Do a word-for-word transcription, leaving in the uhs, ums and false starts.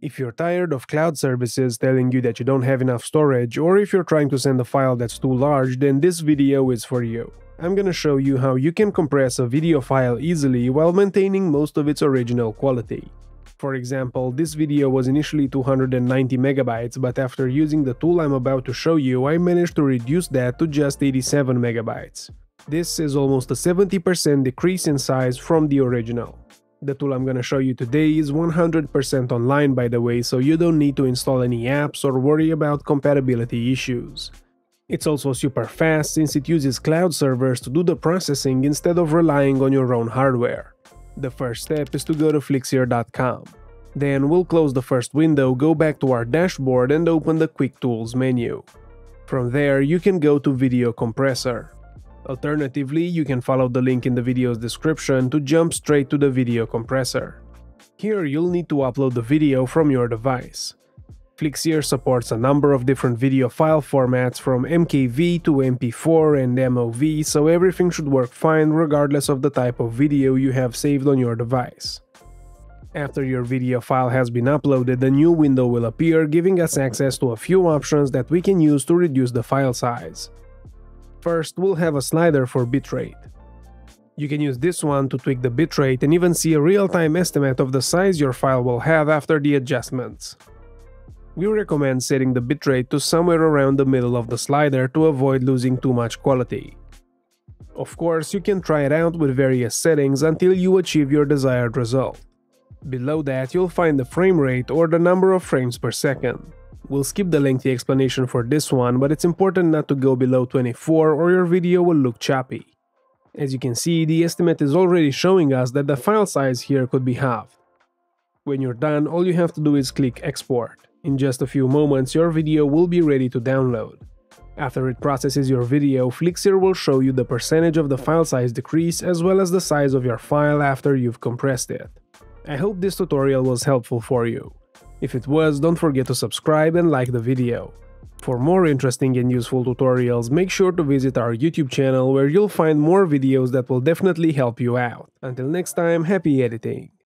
If you're tired of cloud services telling you that you don't have enough storage, or if you're trying to send a file that's too large, then this video is for you. I'm gonna show you how you can compress a video file easily while maintaining most of its original quality. For example, this video was initially two hundred ninety megabytes, but after using the tool I'm about to show you, I managed to reduce that to just eighty-seven megabytes. This is almost a seventy percent decrease in size from the original. The tool I'm gonna show you today is one hundred percent online, by the way, so you don't need to install any apps or worry about compatibility issues. It's also super fast since it uses cloud servers to do the processing instead of relying on your own hardware. The first step is to go to Flixier dot com. Then we'll close the first window, go back to our dashboard and open the Quick Tools menu. From there, you can go to Video Compressor. Alternatively, you can follow the link in the video's description to jump straight to the video compressor. Here you'll need to upload the video from your device. Flixier supports a number of different video file formats from M K V to M P four and M O V, so everything should work fine regardless of the type of video you have saved on your device. After your video file has been uploaded, a new window will appear, giving us access to a few options that we can use to reduce the file size. First, we'll have a slider for bitrate. You can use this one to tweak the bitrate and even see a real-time estimate of the size your file will have after the adjustments. We recommend setting the bitrate to somewhere around the middle of the slider to avoid losing too much quality. Of course, you can try it out with various settings until you achieve your desired result. Below that, you'll find the frame rate or the number of frames per second. We'll skip the lengthy explanation for this one, but it's important not to go below twenty-four or your video will look choppy. As you can see, the estimate is already showing us that the file size here could be halved. When you're done, all you have to do is click Export. In just a few moments, your video will be ready to download. After it processes your video, Flixier will show you the percentage of the file size decrease as well as the size of your file after you've compressed it. I hope this tutorial was helpful for you. If it was, don't forget to subscribe and like the video. For more interesting and useful tutorials, make sure to visit our YouTube channel where you'll find more videos that will definitely help you out. Until next time, happy editing!